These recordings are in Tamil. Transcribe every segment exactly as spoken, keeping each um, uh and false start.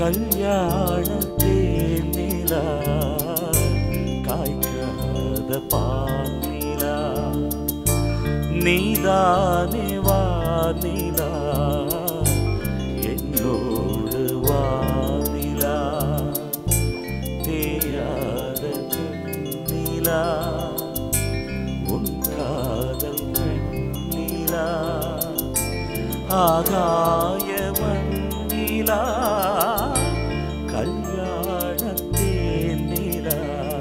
கல்யாண தேனிலா காய்க்காத பானிலா நீதானே வானிலா என்னோடு வானிலா தேயாத நிலா உன் காதல் நிலா ஆகாயவன் நிலா கல்யாணத்தேன் நிலா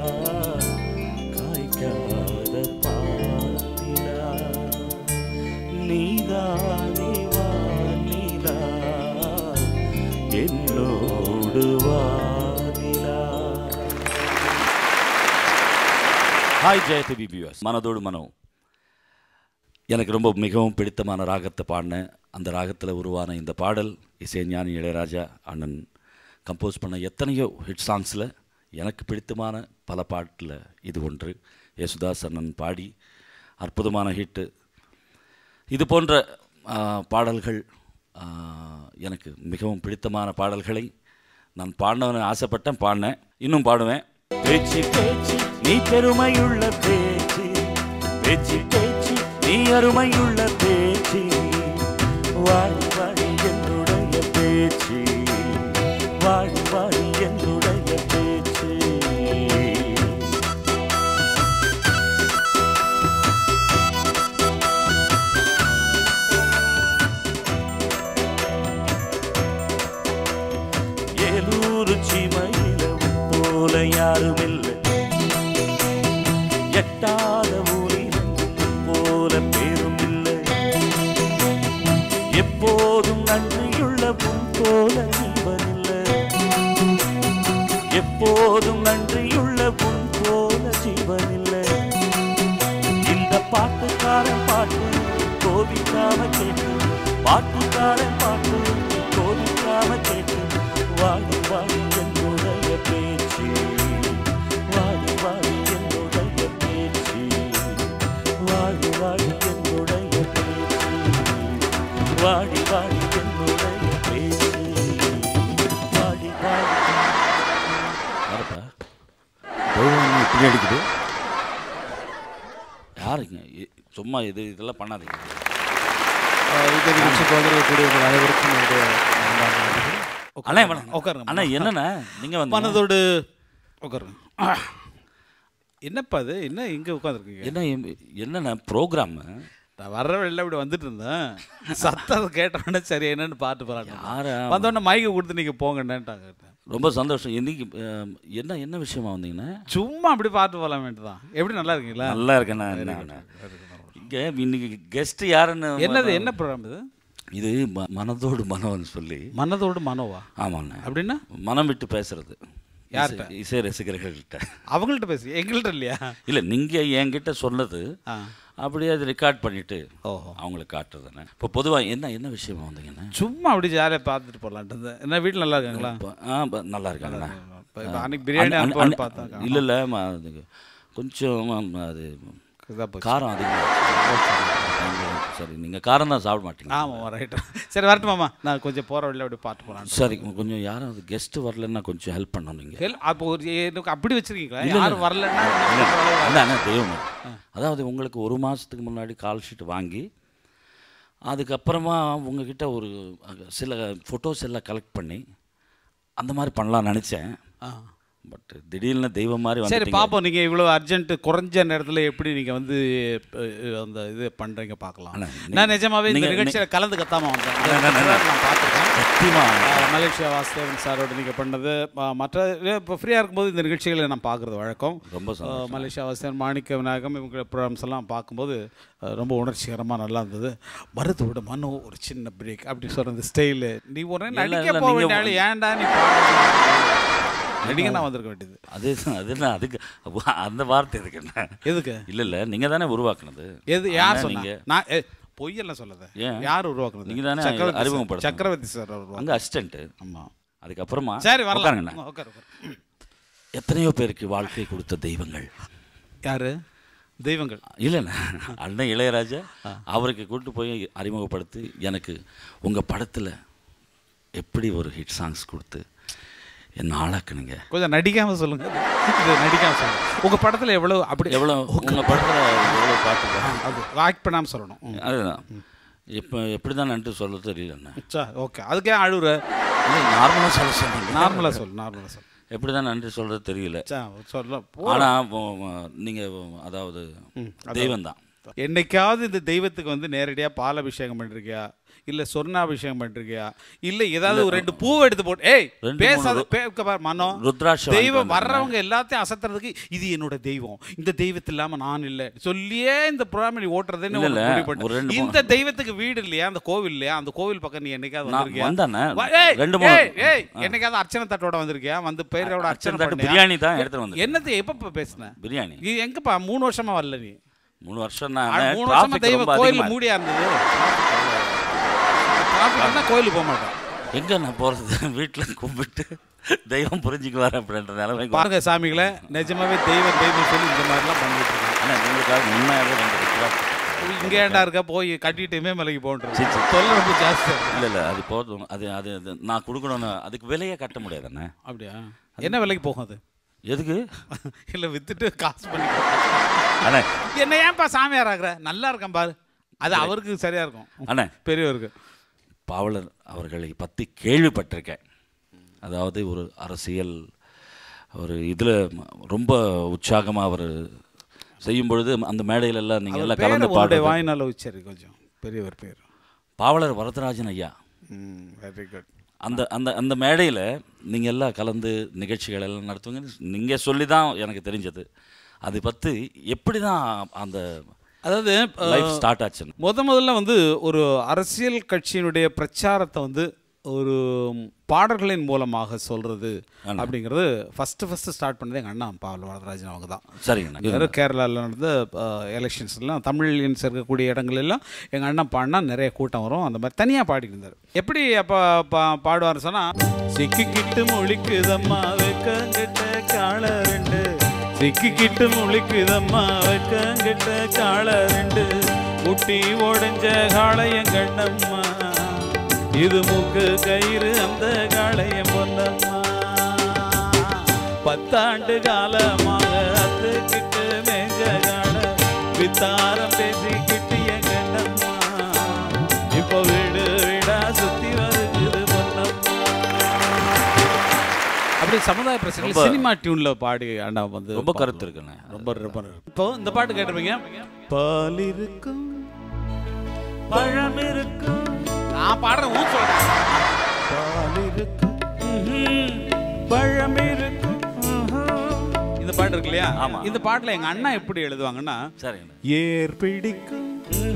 காய்க்காத பானிலா நீதானே வானிலா என்னோடு வானிலா. ஹாய் ஜெய டிவி வியூவர்ஸ், மனதோடு மனம் எனக்கு ரொம்ப மிகவும் பிடித்தமான ராகத்தை பாடினேன். அந்த ராகத்தில் உருவான இந்த பாடல் இசைஞானி இளையராஜா அண்ணன் கம்போஸ் பண்ண எத்தனையோ ஹிட் சாங்ஸில் எனக்கு பிடித்தமான பல பாட்டில் இது ஒன்று. யேசுதாஸ் அண்ணன் பாடி அற்புதமான ஹிட்டு. இது போன்ற பாடல்கள் எனக்கு மிகவும் பிடித்தமான பாடல்களை நான் பாடினவன் ஆசைப்பட்டேன், பாடினேன், இன்னும் பாடுவேன். பேச்சு பேச்சு நீ பெருமையுள்ள பேச்சு, பேச்சு பேச்சு நீ அருமையுள்ள பேச்சு, வாடி வாடி என்னுடைய பேச்சு, வாடி வாடி என்னுடைய பேச்சு. ஏலூரு சீமையில போல யாரும் இல்லை, எட்டாத ஊரில் போல பேரும் இல்லை, எப்போதும் நன்றியுள்ள உன் போல ஜீவன் இல்லை, எப்போதும் நன்றியுள்ள உன் போல ஜீவன் இல்லை. இந்த பாட்டுக்காரன் பாட்டு கோபிக்காம கேட்டு, பாட்டுக்காரன் பாட்டு கோபிக்காம கேட்டு, வாடி வாடி என்னுடைய பேச்சு, வாடி வாடி என்னுடைய பேச்சு, வாடி வாடி என்னுடைய பேச்சு, வாடி வாடி என்னுடைய பேச்சு, வாடி வாடி. யாருப்பா இப்படி அடிக்குது? யாருங்க? சும்மா இது இதெல்லாம் பண்ணாதீங்க. இந்த நிகழ்ச்சிக்கு வந்துடக்கூடிய அனைவருக்கும் அண்ணா உட்காருங்க. அண்ணா என்னண்ணா நீங்கள் வந்து மனதோடு உட்காருங்க. என்னப்பா அது? என்ன இங்கே உட்காந்துருக்கீங்க? என்ன என்னண்ணா ப்ரோக்ராமு? நான் வர்ற வெளில இப்படி வந்துட்டு இருந்தேன், சத்தத்தை கேட்டோன்னே சரி என்னன்னு பார்த்து போகிறாங்க. யாரா வந்தோடனே மைக்கை கொடுத்து நீங்கள் போங்கன்னுட்டாங்க. ரொம்ப சந்தோஷம். இன்னைக்கு என்ன என்ன விஷயமா வந்தீங்கன்னா? சும்மா அப்படி பார்த்து போகலாம் வேண்டியதான். எப்படி நல்லா இருக்கீங்களா? நல்லா இருக்கேண்ணா. இங்கே இன்னைக்கு கெஸ்ட் யாருன்னு? என்னது என்ன ப்ரோக்ராம் இது? இது மனதோடு மனோன்னு சொல்லி. மனதோடு மனோவா? ஆமாண்ணா. அப்படின்னா மனம் விட்டு பேசுறது. யார்கிட்ட? இசை ரசிகர்கள்கிட்ட. அவங்கள்ட்ட பேசு, எங்கள்கிட்ட இல்லையா? இல்லை, நீங்கள் என்கிட்ட சொன்னது அப்படியே அது ரெக்கார்ட் பண்ணிவிட்டு ஓஹோ அவங்களுக்கு காட்டுறதுண்ணே. இப்போ பொதுவாக என்ன என்ன விஷயமா வந்தீங்கண்ணா? சும்மா அப்படி ஜாலியாக பார்த்துட்டு போகலான்ட்டு. என்ன வீட்டில் நல்லா இருக்காங்களா? ஆ நல்லா இருக்காங்கண்ணா. அன்னைக்கு பிரியாணி அனுப்பி பார்த்தாங்க. இல்லை இல்லை அது கொஞ்சம் அது காரம் அதிகமாக. சரி, நீங்கள் காரம் தான் சாப்பிட மாட்டீங்க. ஆமாம் ரைட்டு. சரி வரட்டு மாமா, நான் கொஞ்சம் போகிற வழியில் அப்படி பார்த்து போகலாம். சரி, கொஞ்சம் யாரும் அது கெஸ்ட்டு வரலன்னா கொஞ்சம் ஹெல்ப் பண்ணணும். நீங்கள் ஹெல்ப் அப்போ ஒரு எனக்கு அப்படி வச்சுருக்கீங்களா? யாரும் வரலன்னா அண்ணா தெய்வம். அதாவது உங்களுக்கு ஒரு மாதத்துக்கு முன்னாடி கால் ஷீட் வாங்கி அதுக்கப்புறமா உங்ககிட்ட ஒரு சில ஃபோட்டோஸ் எல்லாம் கலெக்ட் பண்ணி அந்த மாதிரி பண்ணலாம்னு நினச்சேன். பட் திடீர்னு தெய்வம் மாதிரி. சரி பார்ப்போம், நீங்கள் இவ்வளோ அர்ஜென்ட்டு குறைஞ்ச நேரத்தில் எப்படி நீங்கள் வந்து அந்த இது பண்ணுறீங்க பார்க்கலாம். நான் நிஜமாவே இந்த நிகழ்ச்சியில் கலந்து கத்தாமல் வந்தேன். நான் பார்த்துருக்கேன். சத்தியமாக மலேசியா வாசுதேவன் சாரோட நீங்கள் பண்ணது மற்ற இப்போ ஃப்ரீயாக இருக்கும்போது இந்த நிகழ்ச்சிகளை நான் பார்க்குறது வழக்கம். ரொம்ப மலேசியா வாசுதேவன், மாணிக்க விநாயகம், இவங்க ப்ரோக்ராம்ஸ் எல்லாம் பார்க்கும்போது ரொம்ப உணர்ச்சிகரமாக நல்லா இருந்தது. மருத்துவோட மனோ ஒரு சின்ன பிரேக் அப்படி சொல்கிற இந்த ஸ்டைலு. நீ ஒரு நடிக்க போக வேண்டிய ஏன்டா நீ நடிகை நான் வந்திருக்க வேண்டியது. அது அதுனா அதுக்கு அந்த வார்த்தை எதுக்குண்ணா? எதுக்கு? இல்லை இல்லை நீங்கள் தானே உருவாக்குனது. எது? யார் சொன்னீங்க? நான் பொய்யெல்லாம் சொல்லது. யார் உருவாக்குனது? நீங்கள் தானே அறிமுகப்படுத்த. சக்கரவர்த்தி சார் அங்கே அசிஸ்டன்ட்டு. ஆமாம். அதுக்கப்புறமா சரி வரலாங்கண்ணா. எத்தனையோ பேருக்கு வாழ்க்கை கொடுத்த தெய்வங்கள். யாரு தெய்வங்கள்? இல்லைண்ணா, அண்ணன் இளையராஜா அவருக்கு கூப்பிட்டு போய் அறிமுகப்படுத்தி எனக்கு உங்கள் படத்தில் எப்படி ஒரு ஹிட் சாங்ஸ் கொடுத்து என்ன ஆளாக்குனுங்க. கொஞ்சம் நடிக்காமல் சொல்லுங்க. இது நடிக்காமல் சொல்லுங்க. உங்கள் படத்தில் எவ்வளோ அப்படி எவ்வளோ உங்கள் படத்தில் எவ்வளோ பாட்டு அது ஆக்ட் பண்ணாமல் சொல்லணும். அதுதான் இப்போ எப்படி தான் நன்றி சொல்ல தெரியலண்ணா. சா ஓகே, அதுக்கே அழுகுற. நார்மலாக சொல்ல சொல்லுங்க. நார்மலாக சொல் நார்மலாக சொல் எப்படி தான் நன்றி சொல்கிறது தெரியல. சா சொல்ல. ஆனால் நீங்கள் அதாவது தெய்வம் தான். என்னைக்காவது இந்த தெய்வத்துக்கு வந்து நேரடியாக பாலாபிஷேகம் பண்ணிருக்கியா, இல்லை சொர்ணாபிஷேகம் பண்ணிருக்கியா, இல்லை ஏதாவது ஒரு ரெண்டு பூவை எடுத்து போட்டு ஏய் பேசாத மனோ ருத்ராட்சம் தெய்வம் வர்றவங்க எல்லாத்தையும் அசத்துறதுக்கு இது என்னோட தெய்வம், இந்த தெய்வத்து இல்லாமல் நான் இல்லை சொல்லியே இந்த புறாமணி ஓட்டுறதுன்னு முடிவுபட்டு இந்த தெய்வத்துக்கு வீடு இல்லையா, அந்த கோவில் இல்லையா, அந்த கோவில் பக்கம் நீ என்னைக்காவது வந்திருக்கியா? ஏய் என்னைக்காவது அர்ச்சனை தட்டோட வந்திருக்கியா? வந்து பேரோட அர்ச்சனை பிரியாணி தான் எடுத்துட்டு வந்து என்னது எப்போ பேசுனேன் பிரியாணி? இது எங்கப்பா மூணு வருஷமா வரல நீ? மூணு வருஷம் மூணு வருஷமா தெய்வம் கோயில் மூடியா இருந்தது. கோயிலுக்கு போக மாட்டேன். எங்க நான் போறது? வீட்டில் கும்பிட்டு தெய்வம் புரிஞ்சுக்குவார் அப்படின்ற நிலைமை பாருங்க சாமிகளை. நிஜமாவே தெய்வம் தெய்வம் சொல்லி இந்த மாதிரிலாம் பண்ணிட்டு இருக்கேன். ஆனால் உங்களுக்காக உண்மையாகவே இங்கே ஏண்டா இருக்க போய் கட்டிட்டுமே மலைக்கு போன்றது சொல்ல ரொம்ப ஜாஸ்தி. இல்லை இல்லை அது போதும். அது அது நான் கொடுக்கணும்னு அதுக்கு விலையே கட்ட முடியாதுண்ணே. அப்படியா? என்ன விலைக்கு போகும் அது? எதுக்கு? இல்லை வித்துட்டு காசு பண்ணி அண்ணே என்ன ஏன்ப்பா சாமியார் ஆகுற? நல்லா இருக்கேன் பாரு. அது அவருக்கு சரியா இருக்கும் அண்ணே. பெரியவருக்கு பாவலர் அவர்களை பற்றி கேள்விப்பட்டிருக்கேன். அதாவது ஒரு அரசியல் ஒரு இதில் ரொம்ப உற்சாகமாக அவர் செய்யும் பொழுது அந்த மேடையில் எல்லாம் நீங்கள் எல்லாம் கலந்து பாட வாய்னால உச்சரி கொஞ்சம் பெரியவர் பேர் பாவலர் வரதராஜன் ஐயா. Very good. அந்த அந்த அந்த மேடையில் நீங்கள் எல்லாம் கலந்து நிகழ்ச்சிகள் எல்லாம் நடத்துவீங்க. நீங்கள் சொல்லி தான் எனக்கு தெரிஞ்சது. அதை பற்றி எப்படி தான் அந்த அதாவது லைஃப் ஸ்டார்ட் ஆச்சு? முத முதல்ல வந்து ஒரு அரசியல் கட்சியினுடைய பிரச்சாரத்தை வந்து ஒரு பாடல்களின் மூலமாக சொல்கிறது அப்படிங்கிறது ஃபஸ்ட்டு ஃபஸ்ட்டு ஸ்டார்ட் பண்ணது எங்கள் அண்ணா பாவலர் வரதராஜன் அவங்க தான். சரிங்க. கேரளாவில் நடந்த எலெக்ஷன்ஸ்லாம் தமிழியன்ஸ் இருக்கக்கூடிய இடங்கள் எல்லாம் எங்கள் அண்ணன் பாடினா நிறைய கூட்டம் வரும். அந்த மாதிரி தனியாக பாடிட்டு இருந்தார். எப்படி அப்போ பா பாடுவார் சொன்னால், சிக்கிக்கிட்டு முழிக்குதம்மா வெக்கங்கிட்ட கால ரெண்டு, சிக்கிக்கிட்டு முழிக்குதம்மா வெக்கங்கிட்ட கால ரெண்டு, ஊட்டி ஓடைஞ்ச காளையங்கண்ணம்மா, இது மூக்கு கயிறு அந்த காளையம் பொன்னம்மா, பத்தாண்டு காலமாக அத்துக்கிட்டு மேஞ்ச கால வித்தாரம் பேசிக்கிட்டு எங்கண்ணம்மா, இப்போ வீடு வீடா சுத்தி வருகுது பொன்னம்மா. அப்படி சமுதாய பிரச்சனை சினிமா டியூன்ல பாடி அண்ணா வந்து ரொம்ப கருத்து இருக்குண்ணே. ரொம்ப ரொம்ப இப்போ இந்த பாட்டு கேட்டிருப்பீங்க. பால் இருக்கும் பழம் இருக்கும், நான் பாடுறேன் ஊர் சொல்றேன். பால் இருக்கும் பழம் இருக்கும், இந்த பாட்டு இருக்கு இல்லையா? ஆமா. இந்த பாட்டுல எங்க அண்ணா எப்படி எழுதுவாங்கன்னா, சரிங்க, ஏர் பிடிக்கும்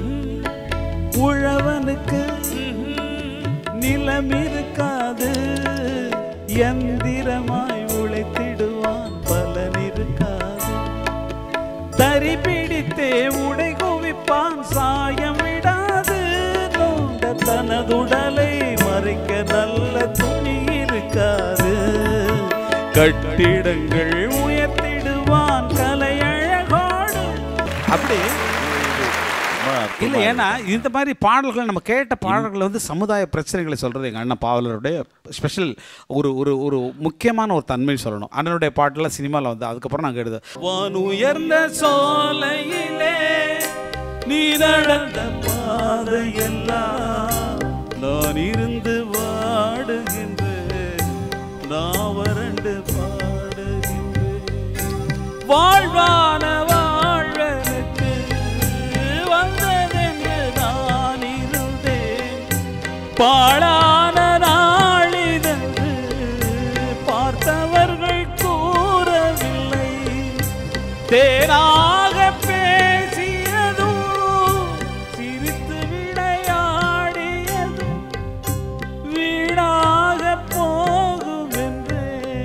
உழவனுக்கு நிலம் இருக்காது, எந்திரமாய் உழைத்திடுவான் பலன் இருக்காது, தறி பிடித்தே உடை குவிப்பான் சாயம் விடாது, தனதுடலை மறைக்க நல்ல துணி இருக்காது, கட்டிடங்கள் உயர்த்திடுவான் கலையழகோடு. அப்படி இல்லை, ஏன்னா இந்த மாதிரி பாடல்கள் நம்ம கேட்ட பாடல்கள் வந்து சமுதாய பிரச்சனைகளை சொல்கிறது எங்கள் அண்ணன் பாவலருடைய ஸ்பெஷல் ஒரு ஒரு ஒரு முக்கியமான ஒரு தன்மை சொல்லணும். அண்ணனுடைய பாட்டெல்லாம் சினிமாவில் வந்து அதுக்கப்புறம் நாங்கள் எழுத வான் உயர்ந்த சோலையிலே நீ நடந்த பாதையெல்லாம் நான் இருந்து வாடுகின்றேன், நான் வறண்டு பாடுகின்றேன், வாழ்வான வாழ்வனுக்கு வந்ததென்று நான் இருந்தேன், பாழான நாளிதென்று பார்த்தவர்கள் கூறவில்லை, தேனாக பேசியதும் சிரித்து விளையாடியதும் வீணாக போகும் என்று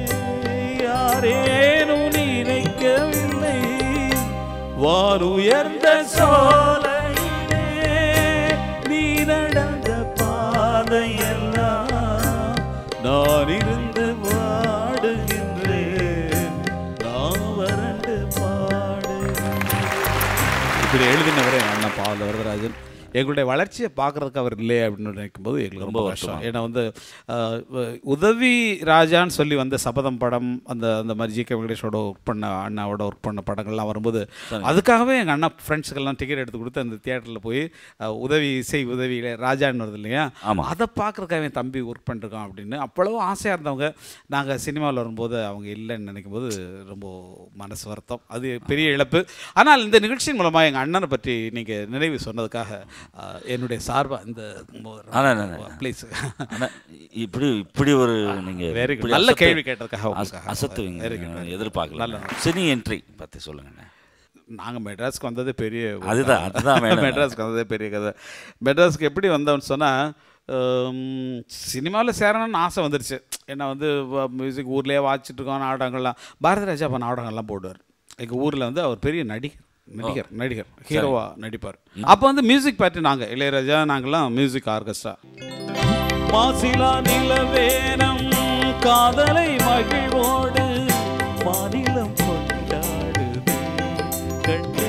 யாரேனும் நினைக்கவில்லை, வான் உயர்ந்த சோலையிலே நீ நடந்த பாதையெல்லாம் நான் இருந்து வாடுகின்றேன், நான் வறண்டு பாடுகின்றேன். இப்படி எழுதினவரே அண்ணா பாவலர் வரதராஜன். எங்களுடைய வளர்ச்சியை பார்க்குறதுக்கு அவர் இல்லையே அப்படின்னு நினைக்கும்போது எங்களுக்கு ரொம்ப கஷ்டம். ஏன்னா வந்து உதவி ராஜான்னு சொல்லி வந்த சபதம் படம், அந்த அந்த மாதிரி ஜி கே வெங்கடேஷோட ஒர்க் பண்ண அண்ணாவோட ஒர்க் பண்ண படங்கள்லாம் வரும்போது அதுக்காகவே எங்கள் அண்ணா ஃப்ரெண்ட்ஸுக்கெல்லாம் டிக்கெட் எடுத்து கொடுத்து அந்த தியேட்டரில் போய் உதவி இசை உதவியில் ராஜான்னு வருது இல்லையா, அதை பார்க்குறதுக்காக என் தம்பி ஒர்க் பண்ணிருக்கான் அப்படின்னு அவ்வளோ ஆசையாக இருந்தவங்க நாங்கள் சினிமாவில் வரும்போது அவங்க இல்லைன்னு நினைக்கும் போது ரொம்ப மனசு வருத்தம். அது பெரிய இழப்பு. ஆனால் இந்த நிகழ்ச்சியின் மூலமாக எங்கள் அண்ணனை பற்றி நீங்கள் நினைவு சொன்னதுக்காக என்னுடைய சார்பாக இந்த ப்ளீஸ் இப்படி இப்படி ஒரு நீங்கள் வெரி குட் நல்ல கேள்வி கேட்டதுக்காக அசத்துவீங்க, எதிர்பார்க்கல. சினி என்ட்ரி பற்றி சொல்லுங்கண்ணே. நாங்கள் மெட்ராஸ்க்கு வந்தது பெரிய அதுதான் அதுதான் மெட்ராஸ்க்கு வந்ததே பெரிய கதை. மெட்ராஸ்க்கு எப்படி வந்தோம்னு சொன்னால் சினிமாவில் சேரணும்னு ஆசை வந்துருச்சு. ஏன்னா வந்து மியூசிக் ஊர்லேயே வாச்சிட்ருக்கோம், நாடகங்கள்லாம் பாரதி ராஜா அப்போ நாடகம்லாம் போடுவார். எங்கள் ஊரில் வந்து அவர் பெரிய நடிகர் நடிகர் நடிகர் ஹீரோவாக நடிப்பார். அப்போ வந்து மியூசிக் பார்ட்டி நாங்கள் இளையராஜா நாங்கள்லாம் மியூசிக் ஆர்கெஸ்ட்ரா. மாசிலா நிலவேனம் காதலை மகிழ்வோடு மாநிலம் கொண்டாடுது கண்டே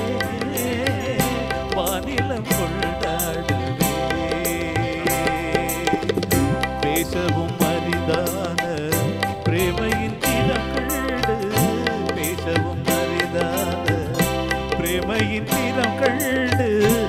மாநிலம் கொண்டாடுது பேசவும் அரிதான பிரேமையின் திறக்கண்டு பேசவும் அரிதான பிரேமையின் திறக்கண்டு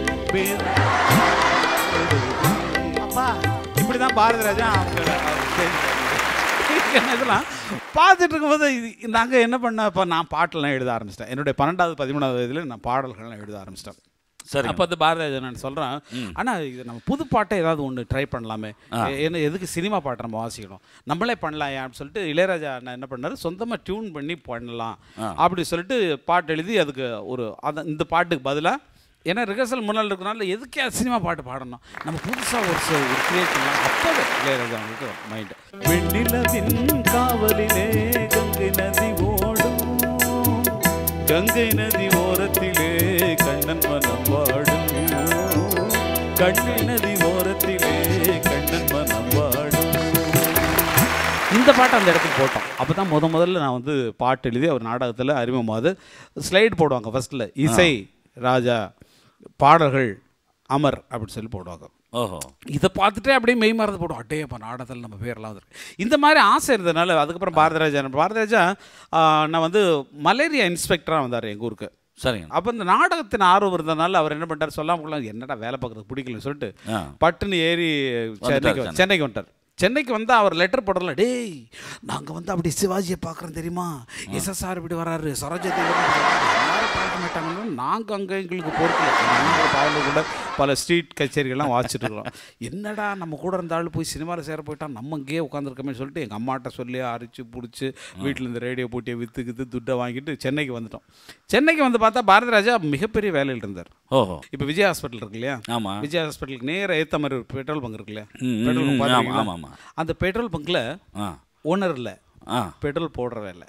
அப்பா இப்படிதான் பாரதி ராஜா அவங்க இதெல்லாம் பார்த்துட்டு இருக்கும்போது நாங்கள் என்ன பண்ண இப்போ நான் பாட்டெல்லாம் எழுத ஆரம்பிச்சிட்டேன். என்னுடைய பன்னெண்டாவது பதிமூணாவது வயதில் நான் பாடல்கள்லாம் எழுத ஆரம்பிச்சிட்டேன். சரி, அப்போ வந்து பாரதி ராஜா நான் சொல்கிறேன், ஆனால் இது நம்ம புது பாட்டை ஏதாவது ஒன்று ட்ரை பண்ணலாமே, என்ன எதுக்கு சினிமா பாட்டை நம்ம வாசிக்கணும், நம்மளே பண்ணலாம் அப்படின்னு சொல்லிட்டு இளையராஜா நான் என்ன பண்ணார், சொந்தமாக டியூன் பண்ணி பண்ணலாம் அப்படி சொல்லிட்டு பாட்டு எழுதி அதுக்கு ஒரு அந்த இந்த பாட்டுக்கு பதிலாக, ஏன்னா ரிஹர்சல் முன்னால் இருக்கிறனால எதுக்கே சினிமா பாட்டு பாடணும், நம்ம புதுசாக ஒரு ஒரு கிரியேட் பண்ணலாம். அப்போவே இளையராஜா அவங்களுக்கு மைண்டு. வெண்ணிலவின் காவலிலே கங்கை நதி ஓடும், கங்கை நதி ஓரத்திலே கண்ணன் மனம் வாடும், கங்கை நதி ஓரத்திலே கண்ணன் மனம் வாடும். இந்த பாட்டை அந்த இடத்துக்கு போட்டோம். அப்போ தான் முத முதல்ல நான் வந்து பாட்டு எழுதி அவர் நாடகத்தில் அறிமுகமாவது ஸ்லைடு போடுவாங்க. ஃபர்ஸ்ட்டில் இசை ராஜா, பாடல்கள் அமர் அப்படின்னு சொல்லி போடுவாங்க. ஓஹோ, இதை பார்த்துட்டே அப்படியே மெய் மறந்து போடுவோம். அட்டே அப்போ நாடகத்தில் நம்ம பேரெல்லாம் வந்துருக்கு. இந்த மாதிரி ஆசை இருந்ததுனால அதுக்கப்புறம் பாரதி ராஜா பாரதி ராஜா நான் வந்து மலேரியா இன்ஸ்பெக்டராக வந்தார் எங்கள் ஊருக்கு. சரிங்க. அப்போ இந்த நாடகத்தின் ஆர்வம் இருந்ததுனால அவர் என்ன பண்ணிட்டார், சொல்லாமல் என்னடா வேலை பார்க்குறது பிடிக்கலன்னு சொல்லிட்டு பட்டுன்னு ஏறி சென்னைக்கு சென்னைக்கு வந்துட்டார். சென்னைக்கு வந்து அவர் லெட்டர் போடல, டேய் நாங்கள் வந்து அப்படி சிவாஜியை பார்க்குறோம் தெரியுமா, எஸ்எஸ்ஆர் இப்படி வராரு, சரோஜா எல்லாரும் பார்க்க மாட்டாங்கன்னு நாங்கள் அங்கே எங்களுக்கு பொறுக்கல. பாவல கூட பல ஸ்ட்ரீட் கச்சேரிகள்லாம் வாசிச்சுட்டு இருக்கிறோம். என்னடா நம்ம கூட இருந்தாலும் போய் சினிமாவில் சேர போயிட்டா நம்ம இங்கேயே உட்காந்துருக்கோமே சொல்லிட்டு எங்கள் அம்மாட்ட சொல்லி அரிச்சு பிடிச்சி வீட்டில் இந்த ரேடியோ போட்டியை விற்றுக்குது துட்டை வாங்கிட்டு சென்னைக்கு வந்துட்டோம். சென்னைக்கு வந்து பார்த்தா பாரதி ராஜா மிகப்பெரிய வேலையில் இருந்தார். ஓஹோ, இப்போ விஜய் ஹாஸ்பிட்டல் இருக்கு இல்லையா, ஆமாம், விஜய் ஹாஸ்பிட்டலுக்கு நேராக ஏற்ற மாதிரி ஒரு பெட்ரோல் பங்க் இருக்கு இல்லையா, பெட்ரோல் பங்க் பார்த்துருக்கீங்களா? அந்த பெட்ரோல் பங்க்ல ஓனர் இல்லை, பெட்ரோல் போடுற வேலை.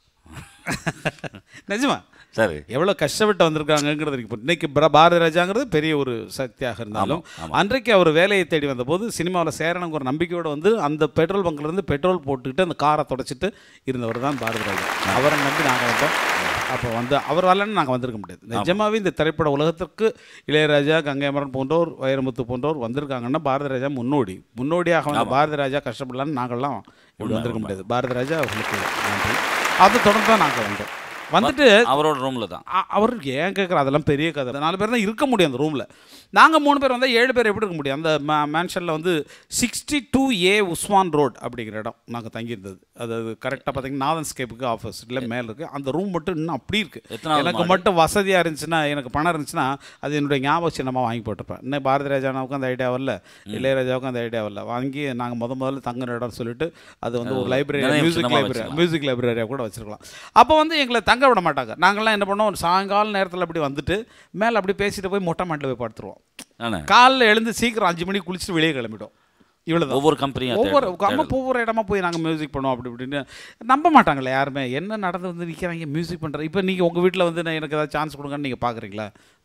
நிஜமா சரி, எவ்வளோ கஷ்டப்பட்டு வந்திருக்காங்கிறது இன்னைக்கு பாரதி ராஜாங்கிறது பெரிய ஒரு சக்தியாக இருந்தாலும் அன்றைக்கு அவர் வேலையை தேடி வந்தபோது சினிமாவில் சேரணுங்கிற ஒரு நம்பிக்கையோடு வந்து அந்த பெட்ரோல் பங்க்லேருந்து பெட்ரோல் போட்டுக்கிட்டு அந்த காரை தொடச்சிட்டு இருந்தவர் தான் பாரதி ராஜா. அவரை நம்பி நாங்கள் வந்தோம். அப்போ வந்து அவர் வரலன்னு நாங்கள் வந்திருக்க முடியாது. நிஜமாவே இந்த திரைப்பட உலகத்திற்கு இளையராஜா, கங்கை அமரன் போன்றோர், வைரமுத்து போன்றோர் வந்திருக்காங்கன்னா பாரதி ராஜா முன்னோடி. முன்னோடியாக வந்து பாரதி ராஜா கஷ்டப்படலான்னு நாங்கள்லாம் இப்படி வந்திருக்க முடியாது. பாரதி ராஜா அவர்களுக்கு நன்றி. அதை தொடர்ந்து தான் நாங்கள் வந்தோம். வந்துட்டு அவரோட ரூமில் தான் அவருக்கு ஏன் கேட்குற அதெல்லாம் பெரிய கதை. நாலு பேர் தான் இருக்க முடியும் அந்த ரூமில். நாங்கள் மூணு பேர் வந்தால் ஏழு பேர் எப்படி இருக்க முடியும்? அந்த மே மேன்ஷனில் வந்து sixty two A Usman road அப்படிங்கிற இடம் நாங்கள் தங்கியிருந்தது. அது கரெக்டாக பார்த்தீங்கன்னா நாதன் ஸ்கேப்புக்கு ஆப்போசிட்டில் மேலே இருக்குது. அந்த ரூம் மட்டும் இன்னும் அப்படி இருக்குது. எனக்கு மட்டும் வசதியாக இருந்துச்சுன்னா, எனக்கு பணம் இருந்துச்சுன்னா அது என்னுடைய ஞாபக சின்னமாக வாங்கி போட்டிருப்பேன். இன்னும் பாரதி ராஜாவுக்கும் அந்த ஐடியா வரல, இளையராஜாவுக்கும் அந்த ஐடியா வரல. வாங்கி நாங்கள் முத முதல்ல தங்குற இடம் சொல்லிட்டு அது வந்து ஒரு லைப்ரரி, மியூசிக் லைப்ரரி மியூசிக் லைப்ரரியாக கூட வச்சுருக்கலாம். அப்போ வந்து எங்களை தங்க விட மாட்டாங்க. நாங்கள்லாம் என்ன பண்ணோம், சாயங்கால நேரத்தில் அப்படி வந்துட்டு மேலே அப்படி பேசிட்டு போய் மொட்டை மாட்டில் போய் படுத்துருவோம். காலையில் எழுந்து சீக்கிரம் அஞ்சு மணிக்கு குளிச்சுட்டு வெளியே கிளம்பிடும். இவ்வளோ ஒவ்வொரு கம்பெனியும் ஒவ்வொரு அம்மா ஒவ்வொரு இடமா போய் நாங்கள் மியூசிக் பண்ணுவோம் அப்படி இப்படின்னு. நம்ப மாட்டாங்களே யாருமே, என்ன நடந்து வந்து நிற்கிறாங்க மியூசிக் பண்ணுறேன். இப்போ நீங்கள் உங்கள் வீட்டில் வந்து நான் எனக்கு ஏதாவது சான்ஸ் கொடுங்கன்னு நீங்கள் பார்க்குறீங்களா?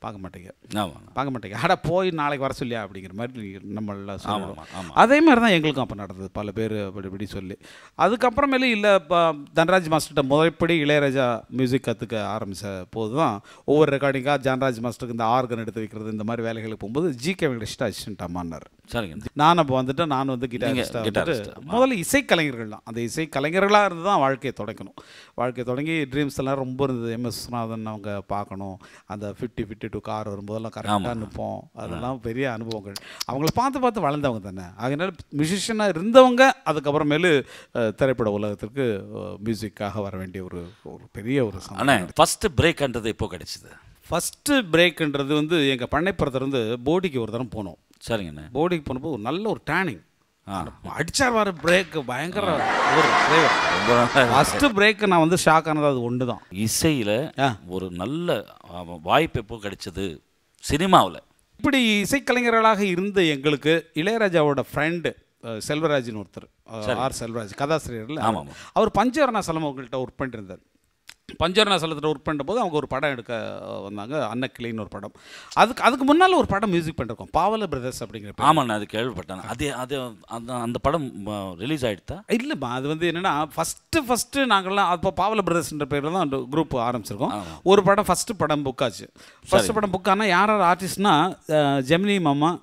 பார்க்க மாட்டீங்க. ஆமாம், பார்க்க மாட்டீங்க. அட போய் நாளைக்கு வர சொல்லியா அப்படிங்கிற மாதிரி நம்மள சொல்லுவோம். ஆமாம். அதே மாதிரி தான் எங்களுக்கும் அப்போ நடந்தது. பல பேர் அப்படி இப்படி சொல்லி அதுக்கப்புறமேலே இல்லை இப்போ தன்ராஜ் மாஸ்டர்கிட்ட முறைப்படி இளையராஜா மியூசிக் கற்றுக்க ஆரம்பித்த போது தான் ஒவ்வொரு ரெக்கார்டிங்காக ஜான்ராஜ் மாஸ்டருக்கு இந்த ஆர்கன் எடுத்து வைக்கிறது இந்த மாதிரி வேலைகளுக்கு போகும்போது ஜி கே வெங்கடேஷ்ட அசிஸ்டன்ட் அம்மானார். சரிங்க. நான் அப்போ வந்துட்டு நான் வந்து கிட்டாரிஸ்டாக வந்துட்டு முதல்ல இசைக்கலைஞர்கள் தான். அந்த இசை கலைஞர்களாக இருந்து தான் வாழ்க்கையை தொடங்கணும். வாழ்க்கையை தொடங்கி ட்ரீம்ஸ் எல்லாம் ரொம்ப இருந்தது. எம் எஸ் விஸ்வநாதன் அவங்க பார்க்கணும், அந்த ஃபிஃப்டி ஃபிஃப்டி டூ கார் வரும்போதெல்லாம் கரெக்டாக நிற்போம். அதெல்லாம் பெரிய அனுபவங்கள். அவங்கள பார்த்து பார்த்து வளர்ந்தவங்க தானே. அதனால மியூசிஷியனாக இருந்தவங்க அதுக்கப்புறமேலு திரைப்பட உலகத்திற்கு மியூசிக்காக வர வேண்டிய ஒரு ஒரு பெரிய ஒரு ஆனால் ஃபஸ்ட்டு பிரேக்ன்றது இப்போ கிடைச்சிது. ஃபஸ்ட்டு பிரேக்குன்றது வந்து எங்கள் பண்ணைப்புறத்துலேருந்து போடிக்கு ஒரு தரம் போனோம். சரிங்கண்ணே. போடிக்கு போனப்போ ஒரு நல்ல ஒரு டேனிங் அடிச்சார் வர பிரேக் பயங்கர ஒரு டிரைவர். ஃபஸ்ட்டு பிரேக்கு நான் வந்து ஷாக் ஆனது அது ஒன்று தான். இசையில் ஒரு நல்ல வாய்ப்பு எப்போ கிடைச்சது சினிமாவில்? இப்படி இசைக்கலைஞர்களாக இருந்த எங்களுக்கு இளையராஜாவோட ஃப்ரெண்டு செல்வராஜ்னு ஒருத்தர், ஆர் செல்வராஜ் கதாசிரியர்ல, ஆமாம், அவர் பஞ்சவர்ணாசலம் அவங்கள்ட்ட ஒர்க் பண்ணிருந்தார். பஞ்சவர்ணாசலத்தில் ஒர்க் பண்ணும்போது அவங்க ஒரு படம் எடுக்க வந்தாங்க, அன்னக்கிளின்னு ஒரு படம். அதுக்கு அதுக்கு முன்னால் ஒரு படம் மியூசிக் பண்ணிருக்கோம், பாவல பிரதர்ஸ் அப்படிங்கிற. ஆமாம், நான் அது கேள்விப்பட்டேன். அது அது அந்த அந்த படம் ரிலீஸ் ஆகிடுதா? இல்லைம்மா, அது வந்து என்னென்னா ஃபஸ்ட்டு ஃபஸ்ட்டு நாங்கள்லாம் அப்போ பாவல பிரதர்ஸ்ன்ற பேரில் தான் அந்த குரூப் ஆரம்பிச்சிருக்கோம். ஒரு படம் ஃபஸ்ட்டு படம் புக் ஆச்சு. ஃபஸ்ட்டு படம் புக் ஆனால் யார் யார் ஆர்டிஸ்ட்னா ஜெமினி மாமா,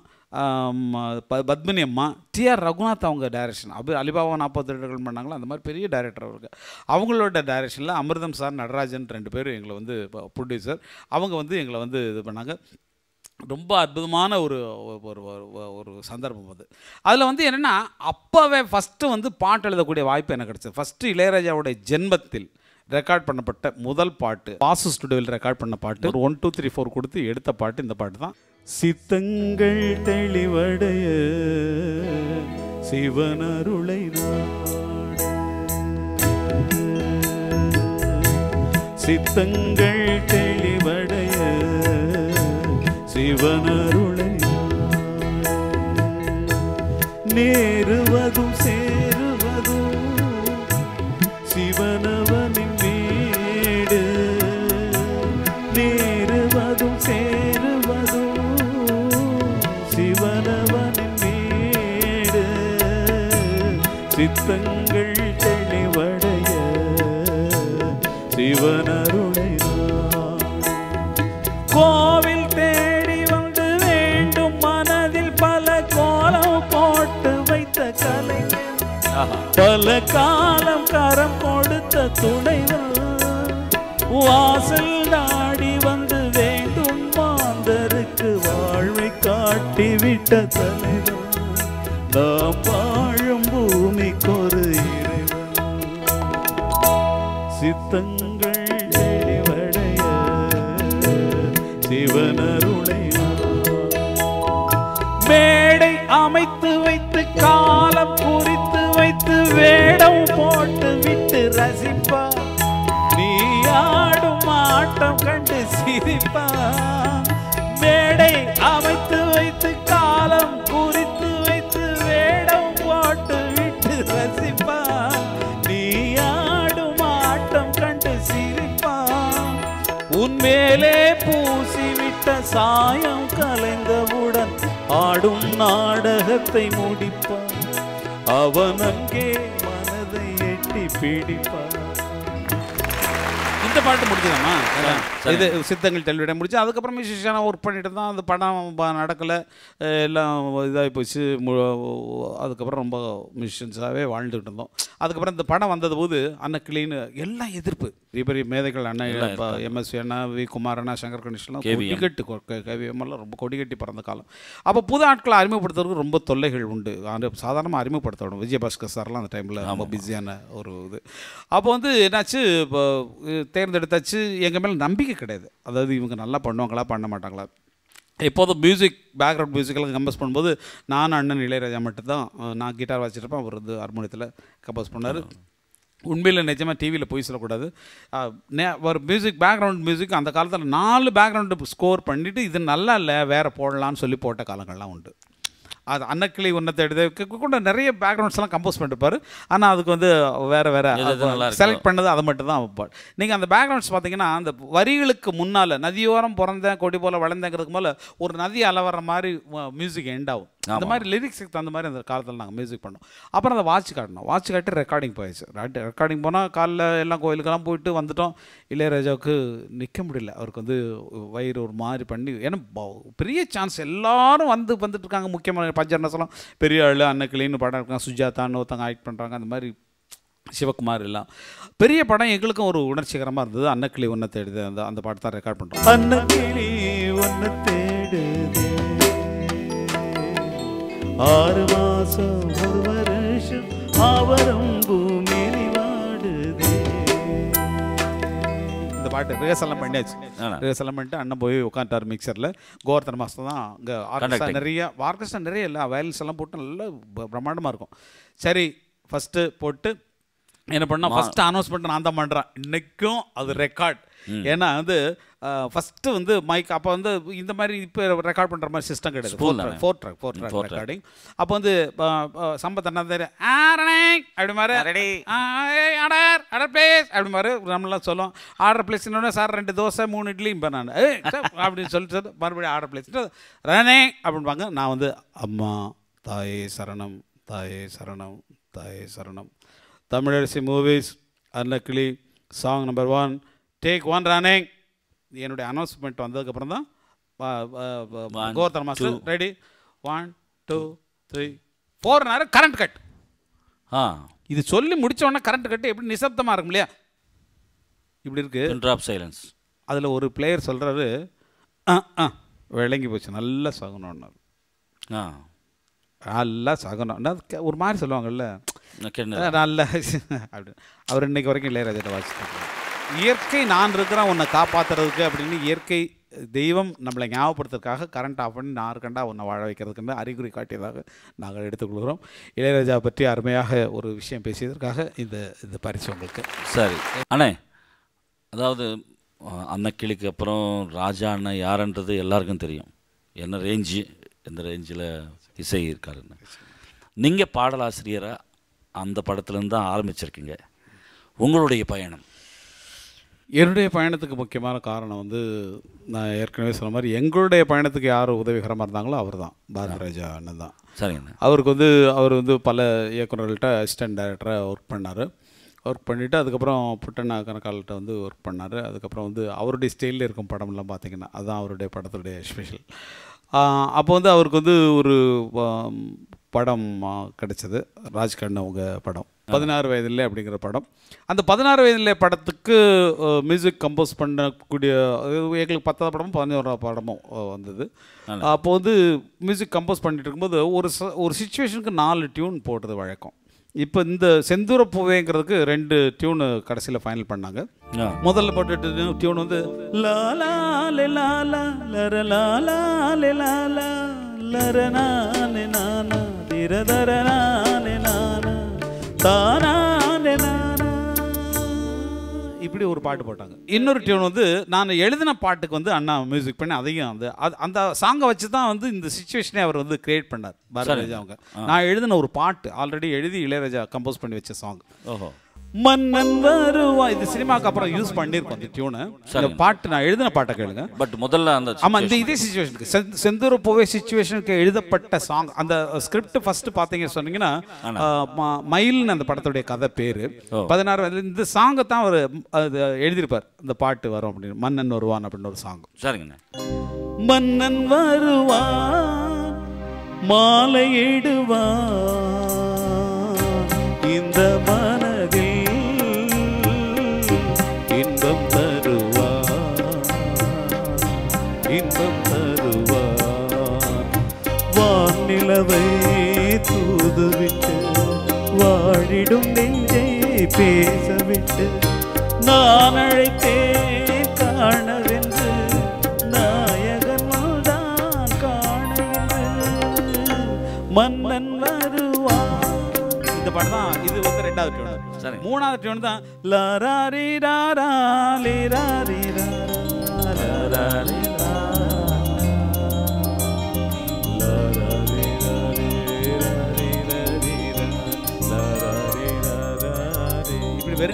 பத்மினி அம்மா, டி ஆர் ரகுநாத் அவங்க டைரக்ஷன். அப்படி அலிபாபா நாற்பத்தி ரெண்டுகள் பண்ணாங்களோ அந்த மாதிரி பெரிய டைரக்டர் அவருக்கு. அவங்களோட டைரக்ஷனில் அமிர்தம் சார், நடராஜன் ரெண்டு பேரும் எங்களை வந்து ப்ரொடியூசர். அவங்க வந்து எங்களை வந்து இது பண்ணாங்க. ரொம்ப அற்புதமான ஒரு ஒரு ஒரு சந்தர்ப்பம் அது. அதில் வந்து என்னென்னா அப்போவே ஃபஸ்ட்டு வந்து பாட்டு எழுதக்கூடிய வாய்ப்பு எனக்கு கிடச்சிது. ஃபஸ்ட்டு இளையராஜாவுடைய ஜென்மத்தில் ரெக்கார்ட் பண்ணப்பட்ட முதல் பாட்டு வாசு ஸ்டுடியோவில் ரெக்கார்ட் பண்ண பாட்டு. ஒரு ஒன் டூ த்ரீ ஃபோர் கொடுத்து எடுத்த பாட்டு இந்த பாட்டு தான். சித்தங்கள் தெளிவடைய சிவனருளை சித்தங்கள் தெளிவடைய சிவனருளை நேருவதும் சேருவதும் சிவனவனின் வீடு. நேருவதும் சேருவதும் சிவனவனின் வீடு. சித்தங்கள் தெளிவடைய சிவனருளை கோவில் தேடி வந்து வேண்டும் மனதில் பல கோலம் போட்டு வைத்த கலைஞர், பல காலம் கரம் கொடுத்த துணைவர், வாசல் நாடி வந்து வேண்டும் மாந்தருக்கு வாழ்வை காட்டிவிட்ட தலைவர், நாம் வாழும் பூமிக்கொரு இறைவன். சித்தங்கள் தெளிவடைய சிவனருளை மேடை அமைத்து வைத்து காலம் குறித்து வைத்து வேடம் போட்டு விட்டு ரசிப்பா, நீ ஆடும் ஆட்டம் கண்டு சிரிப்பா. மேடை அமைத்து வைத்து காலம் குறித்து வைத்து வேடம் போட்டு விட்டு ரசிப்பா, நீ ஆடும் ஆட்டம் கண்டு சிரிப்பா. உன்மேலே பூசிவிட்ட சாயம் கலைந்தவுடன் ஆடும் நாடகத்தை முடிப்பான், அவன் அங்கே மனதை எட்டி பிடிப்பான். இந்த பாட்டு முடிஞ்சதாம்மா. இது சித்தங்கள் தெளிவிட முடிச்சு. அதுக்கப்புறம் மியூசிஷியனாக ஒர்க் பண்ணிட்டு தான் அந்த படம் நடக்கலை, எல்லாம் இதாகி போச்சு. அதுக்கப்புறம் ரொம்ப மியூசிஷியன்ஸாகவே வாழ்ந்துகிட்டு இருந்தோம். அதுக்கப்புறம் இந்த படம் வந்தது போது அன்னக்கிளின்னு எல்லாம் எதிர்ப்பு, பெரிய பெரிய மேதைகள் அண்ணன் இப்போ எம்எஸ்வி அண்ணா, வி குமார் அண்ணா, சங்கர் கணேஷ்லாம் கொடிகட்டி கேவிஎம்எல்லாம் ரொம்ப கொடிகட்டி பிறந்த காலம். அப்போ புது ஆட்களை அறிமுகப்படுத்துறதுக்கு ரொம்ப தொல்லைகள் உண்டு. சாதாரணமாக அறிமுகப்படுத்தணும். விஜயபாஸ்கர் சார்லாம் அந்த டைமில் ரொம்ப பிஸியான ஒரு இது. அப்போ வந்து என்னாச்சு, இப்போ தேர்ந்தெடுத்தாச்சு. எங்கள் மேலே நம்பிக்கை கிடையாது. அதாவது இவங்க நல்லா பண்ணுவாங்களா பண்ண மாட்டாங்களா. எப்போதும் மியூசிக் பேக்ரவுண்ட் மியூசிக்கெல்லாம் கம்போஸ் பண்ணும்போது நான் அண்ணன் இளையராஜா மட்டும்தான். நான் கிட்டார் வச்சுருப்பேன், அவர் வந்து ஹார்மோனியத்தில் கம்போஸ் பண்ணார். உண்மையில் நிஜமாக டிவியில் போய் சொல்லக்கூடாது. ஒரு மியூசிக் பேக்ரவுண்ட் மியூசிக் அந்த காலத்தில் நாலு பேக்ரவுண்டு ஸ்கோர் பண்ணிவிட்டு இது நல்லா இல்லை வேறு போடலான்னு சொல்லி போட்ட காலங்கள்லாம் உண்டு. அது அன்னக்கிளி உன்னத்தை எடுத்து கூட நிறைய பேக்ரவுண்ட்ஸ்லாம் கம்போஸ் பண்ணிருப்பாரு. ஆனால் அதுக்கு வந்து வேறு வேறு செலக்ட் பண்ணது அதை மட்டும் தான் வைப்பார். நீங்கள் அந்த பேக்ரவுண்ட்ஸ் பார்த்தீங்கன்னா அந்த வரிகளுக்கு முன்னால் நதியோரம் பிறந்தேன் கொடி போல் வளர்ந்தேங்கிறதுக்கு மேலே ஒரு நதி அலவர மாதிரி மியூசிக் எண்ட் ஆகும். அந்த மாதிரி லிரிக்ஸுக்கு தகுந்த மாதிரி அந்த காலத்தில் நாங்கள் மியூசிக் பண்ணோம். அப்புறம் அதை வாட்ச் காட்டணும். வாட்ச் காட்டி ரெக்கார்டிங் போயிடுச்சு. ரெக்கார்டிங் போனால் காலைல எல்லாம் கோயிலுக்கெல்லாம் போயிட்டு வந்துட்டோம். இளையராஜாவுக்கு நிற்க முடியல. அவருக்கு வந்து வயிறு ஒரு மாதிரி பண்ணி, ஏன்னா பெரிய சான்ஸ் எல்லாரும் வந்து வந்துட்டு இருக்காங்க. முக்கியமான பஞ்சர்னஸ்லாம் பெரிய ஆள், அன்னக்கிளின்னு படம் இருக்காங்க, சுஜாதான்னு ஒருத்தவங்க ஆக்ட் பண்ணுறாங்க, அந்த மாதிரி சிவகுமார் எல்லாம் பெரிய படம். எங்களுக்கும் ஒரு உணர்ச்சிகரமாக இருந்தது. அன்னக்கிளி ஒன்றை தேடுது அந்த அந்த பாட்டு தான் ரெக்கார்ட் பண்ணுறோம். அன்னக்கிளி ஒன்றை தேடுது ஆறு மாசம் ஒரு வருஷம் ஆவரம் பூமி வாடுது. இந்த பாட்டு ரிஹர்சல்லாம் பண்ணியாச்சு. ரிஹர்சல்லாம் பண்ணிட்டு அண்ணன் போய் உட்காந்துட்டார் மிக்சரில். கோவர்த்தன மாதம் தான் அங்கே ஆர்கெஸ்ட்ரா நிறைய ஆர்கெஸ்ட்ரா நிறைய இல்லை, வயல்ஸ் எல்லாம் போட்டு நல்லா பிரம்மாண்டமாக இருக்கும். சரி ஃபஸ்ட்டு போட்டு என்ன பண்ணால் ஃபஸ்ட்டு அனௌன்ஸ்மெண்ட் நான் தான் பண்ணுறேன். இன்றைக்கும் அது ரெக்கார்ட். ஏன்னா வந்து ஃபஸ்ட்டு வந்து மைக் அப்போ வந்து இந்த மாதிரி இப்போ ரெக்கார்ட் பண்ணுற மாதிரி சிஸ்டம் கிடையாது. Four track four track recording. அப்போ வந்து சம்பத் அண்ணா தெரியும் அப்படி மாதிரி ஆர்டர் ஆர்டர் பிளேஸ் அப்படி மாதிரி நம்மளாம் சொல்லுவோம். ஆர்டர் பிளேஸ்னோடனே சார் ரெண்டு தோசை மூணு இட்லி இப்போ நான் அப்படின்னு சொல்லிட்டு மறுபடியும் ஆர்டர் பிளேஸ் ரனே அப்படின்பாங்க. நான் வந்து அம்மா தாயே சரணம் தாயே சரணம் தாயே சரணம் Tamilarasi movies Annakili song number one take one running. என்னுடைய அனௌன்ஸ்மெண்ட் வந்ததுக்கப்புறம் தான் Govardhana master ready one two three four நேரம் கரண்ட் கட். ஆ இது சொல்லி முடிச்ச உடனே கரண்ட் கட்டு எப்படி நிசப்தமாக இருக்கும் இல்லையா, இப்படி இருக்கு ட்ராப் சைலன்ஸ். அதில் ஒரு பிளேயர் சொல்கிறாரு ஆ ஆ விளங்கி போச்சு நல்லா சகனம்னாரு. ஆ நல்லா சகனம் ஒரு மாதிரி சொல்லுவாங்கல்ல நல்ல அப்படி. அவர் இன்னைக்கு வரைக்கும் இளையராஜா வாசிட்டு இயற்கை நான் இருக்கிறேன் உன்னை காப்பாற்றுறதுக்கு அப்படின்னு இயற்கை தெய்வம் நம்மளை ஞாபகப்படுத்துறதுக்காக கரண்ட் ஆஃப் பண்ணி நான் இருக்கண்டா உன்னை வாழ வைக்கிறதுக்குன்னு அறிகுறி காட்டியதாக நாங்கள் எடுத்துக்கொள்கிறோம். இளையராஜா பற்றி அருமையாக ஒரு விஷயம் பேசியதற்காக இந்த இந்த பரிசு உங்களுக்கு. சரி அண்ணே, அதாவது அன்னக்கிளிக்கு அப்புறம் ராஜா அண்ணன் யாருன்றது எல்லாருக்கும் தெரியும். என்ன ரேஞ்சு எந்த ரேஞ்சில் இசை இருக்காருன்னு. நீங்கள் பாடலாசிரியராக அந்த படத்துலேருந்து தான் ஆரம்பிச்சிருக்கீங்க. உங்களுடைய பயணம் என்னுடைய பயணத்துக்கு முக்கியமான காரணம் வந்து நான் ஏற்கனவே சொன்ன மாதிரி எங்களுடைய பயணத்துக்கு யார் உதவிகரமாக இருந்தாங்களோ அவர் தான் பாரதிராஜா அண்ணன் தான். சரிங்க. அவருக்கு வந்து அவர் வந்து பல இயக்குநர்கள்ட்ட அசிஸ்டன்ட் டைரக்டராக ஒர்க் பண்ணார். ஒர்க் பண்ணிவிட்டு அதுக்கப்புறம் புட்டண்ணா கணக்கால்கிட்ட வந்து ஒர்க் பண்ணார். அதுக்கப்புறம் வந்து அவருடைய ஸ்டைலில் இருக்கும் படம்லாம் பார்த்திங்கன்னா அதுதான் அவருடைய படத்துடைய ஸ்பெஷல். அப்போ வந்து அவருக்கு வந்து ஒரு படம் கிடைச்சது, ராஜ்கண்ணன் அவங்க படம் பதினாறு வயதில்லை அப்படிங்கிற படம். அந்த பதினாறு வயதில்லை படத்துக்கு மியூசிக் கம்போஸ் பண்ணக்கூடிய எங்களுக்கு பத்தாவது படமும் பதினோராவது படமும் வந்தது. அப்போ வந்து மியூசிக் கம்போஸ் பண்ணிட்டு இருக்கும்போது ஒரு ஒரு சிச்சுவேஷனுக்கு நாலு டியூன் போடுறது வழக்கம். இப்போ இந்த செந்தூர பூவேங்கிறதுக்கு ரெண்டு டியூனு கடைசியில் ஃபைனல் பண்ணாங்க. முதல்ல போட்டு டியூன் வந்து லாலா லாலா லர லாலா லாலா லர நானே நானா திரதர நானே நானா தானா நானா இப்படி ஒரு பாட்டு போட்டாங்க. இன்னொரு டியூன் வந்து நான் எழுதின பாட்டுக்கு வந்து அண்ணா மியூசிக் பண்ணி அதையும் அந்த அந்த சாங்கை வச்சு தான் வந்து இந்த சிச்சுவேஷனே அவர் வந்து கிரியேட் பண்ணார் பாரதிராஜா அவங்க. நான் எழுதின ஒரு பாட்டு ஆல்ரெடி எழுதி இளையராஜா கம்போஸ் பண்ணி வச்ச சாங். ஓஹோ மன்னன் வருவா இது சினிமாக்கு அப்புறம் யூஸ் பண்ணியிருக்கோம் அந்த டியூனை. இந்த பாட்டு நான் எழுதின பாட்டை கேளுங்க. பட் முதல்ல அந்த ஆமாம் இந்த இதே சிச்சுவேஷனுக்கு செந்தூர பூவே சிச்சுவேஷனுக்கு எழுதப்பட்ட சாங் அந்த ஸ்கிரிப்ட் ஃபர்ஸ்ட் பார்த்தீங்க சொன்னீங்கன்னா மயில்னு அந்த படத்துடைய கதை பேர். பதினாறு இந்த சாங்கை தான் அவர் அது எழுதியிருப்பார். இந்த பாட்டு வரும் அப்படின்னு மன்னன் வருவான் அப்படின்னு ஒரு சாங். சரிங்க. மன்னன் வருவான் மாலையிடுவான் இந்த மனதில் இன்பம் தருவான் இன்பம் தருவான் வானிலவை தூதுவிட்டு வாழிடும் நெஞ்சை பேசவிட்டு நான் அழைத்தேன் காணவென்று நாயகன் தான் காணுகின்ற மன்னன் வருவான். இந்த படம் தான் இது வந்து ரெண்டாவது டியூன். மூணாவது டியூன் தான் லராரி ராரா லிராரி ராரா லிராரி ராரா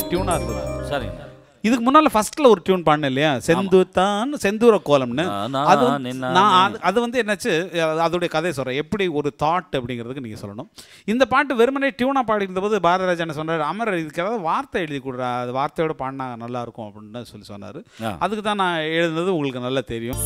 டியூனாக இருந்தது. சரிங்க. இதுக்கு முன்னால் ஃபர்ஸ்ட்டில் ஒரு டியூன் பாடினேன் இல்லையா, செந்தூர் தான் செந்தூர கோலம்னு. அது நான் அது வந்து என்னாச்சு, அதோடைய கதையை சொல்கிறேன், எப்படி ஒரு தாட் அப்படிங்கிறதுக்கு நீங்கள் சொல்லணும். இந்த பாட்டு வெறுமனே டியூனாக பாடியிருந்த போது பாரதிராஜா என்ன சொன்னார், அமர் இதுக்கு ஏதாவது வார்த்தை எழுதி கொடுறா, அது வார்த்தையோட பாடினா நல்லாயிருக்கும் அப்படின்னு சொல்லி சொன்னார். அதுக்கு தான் நான் எழுதுனது, உங்களுக்கு நல்லா தெரியும்.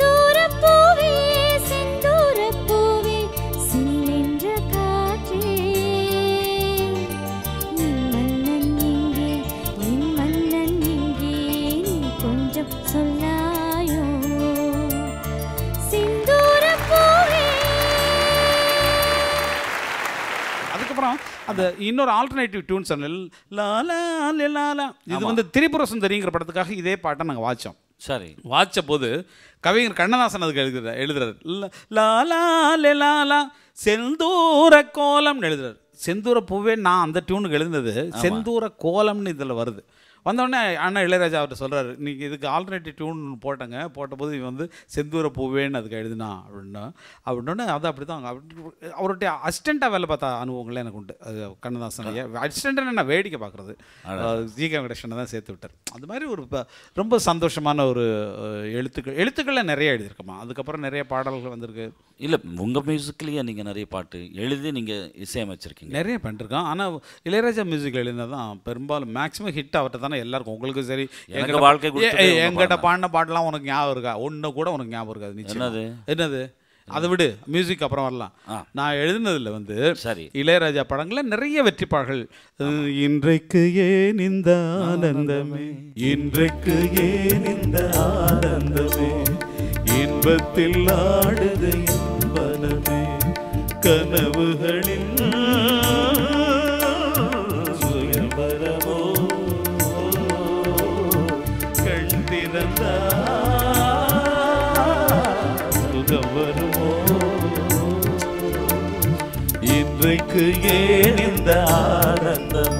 அதுக்கப்புறம் அந்த இன்னொரு ஆல்டர்னேட்டிவ் டியூன் சொன்னேன், லாலா லாலா, இது வந்து திரிபுர சுந்தரிங்கிற படத்துக்காக இதே பாட்டை நாங்கள் வாட்சோம். சரி, வாட்ச போது கவிஞர் கண்ணதாசன் அதுக்கு எழுதுற எழுதுறாரு லாலா லாலா செந்தூர கோலம்னு எழுதுறாரு. செந்தூர பூவே நான் அந்த டியூனுக்கு எழுதுனது, செந்தூர கோலம்னு இதில் வருது. வந்தோடனே அண்ணா இளையராஜா அவர்கிட்ட சொல்கிறாரு, நீங்கள் இதுக்கு ஆல்டர்னேட்டிவ் டியூன் போட்டங்க, போட்டபோது இவன் வந்து செந்தூர பூவேன்னு அதுக்கு எழுதுனா அப்படின்னா அப்படின்னோடனே அது அப்படி தான். அவருடைய அசிஸ்டண்ட்டாக வேலை பார்த்த அனுபவங்களே எனக்கு உண்டு. அது கண்ணதாசன் ஐயா அசிஸ்டண்ட்டுன்னு நான் வேடிக்கை பார்க்குறது ஜி கே வெங்கடேஷனை தான் சேர்த்து விட்டார். அது மாதிரி ஒரு ரொம்ப சந்தோஷமான ஒரு எழுத்துக்கள் எழுத்துக்களில் நிறைய எழுதியிருக்கமா. அதுக்கப்புறம் நிறைய பாடல்கள் வந்திருக்கு. இல்லை, உங்கள் மியூசிக்லேயே நீங்கள் நிறைய பாட்டு எழுதி நீங்கள் இசையமைச்சிருக்கீங்க, நிறைய பண்ணிருக்கோம். ஆனால் இளையராஜா மியூசிக்கில் எழுதினா தான் பெரும்பாலும் மேக்ஸிமம் ஹிட் அவர்கிட்ட தானே எல்லாருக்கும். உங்களுக்கும் சரி, எங்கள் வாழ்க்கை எங்கிட்ட பாடின பாட்டெல்லாம் உனக்கு ஞாபகம் இருக்கா? ஒன்று கூட உனக்கு ஞாபகம் இருக்காது. நிச்சயம். என்னது அதை விடு, மியூசிக் அப்புறம் வரலாம். நான் எழுதினதுல வந்து சரி இளையராஜா படங்களில் நிறைய வெற்றி பாடல்கள். இன்றைக்கு ஏன் இந்த ஆனந்தமே, இன்றைக்கு ஏன் இந்த ஆனந்தமே, இன்பத்தில் ஆடுது என்பனமே, கனவுகளில் சுயம்பரமோ கண் திறந்தா சுகம் வருமோ, இன்றைக்கு ஏன் இந்த ஆனந்தமோ.